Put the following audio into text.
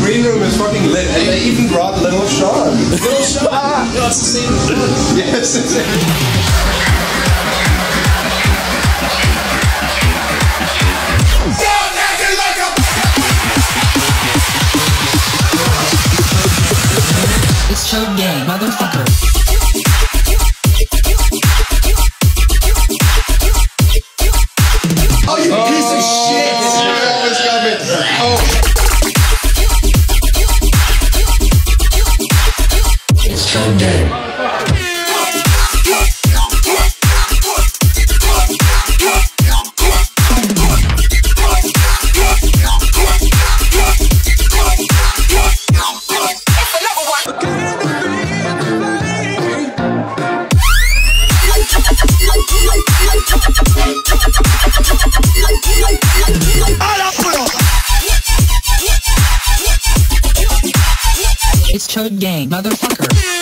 green room is fucking lit, and they even brought Little Sean. Little Sean! No, it's the same. Yes, it's It's Chode Gang, motherfucker. oh, you piece of shit! It's Chode Gang. It's Chode Gang, motherfucker.